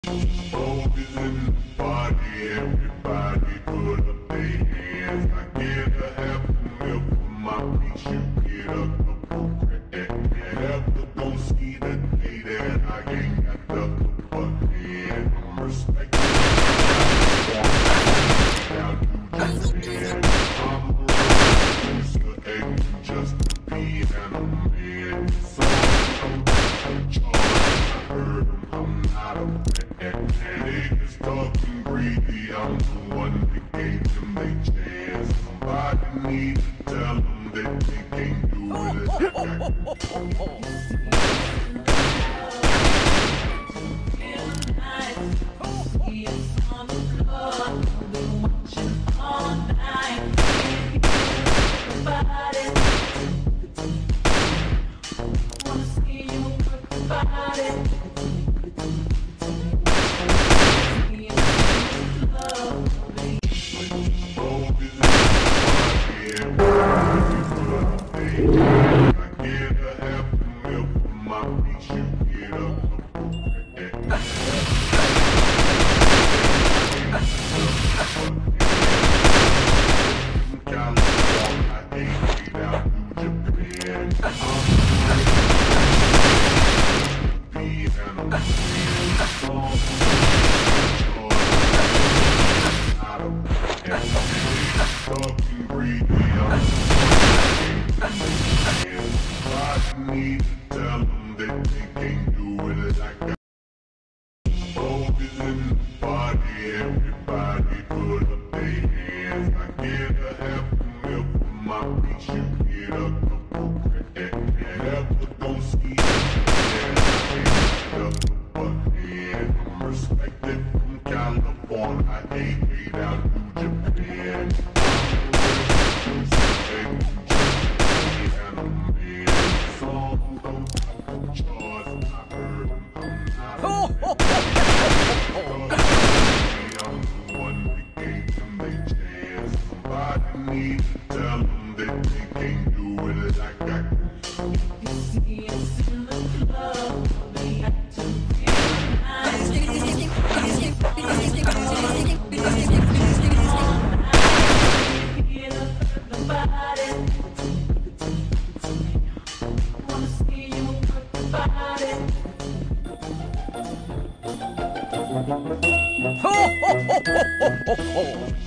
Focus in the party, everybody put up their hands. I get a half a milk for my piece, you get a couple grand. Never gon' see the day that I ain't got nothing but hand. I'm respected. Now do Japan. I'm a producer and you just a beat and a man. So I'm charged. I heard him, I'm not a fan. Niggas talking greedy, I'm the one that gave them they chance. Somebody need to tell them that they can't do talking greedy, I need to tell them that they can't do it like I. Focus in the party, everybody put up their hands. I get a half a milk for my piece, you get a couple grand. Never gon' see that but hand. I'm respected from California, I hate way down to Japan. Need to tell them that they can't do it like I can. You see us in the club, they have to realize. Get up the body. Wanna see you work the body. Ho ho ho ho ho ho ho!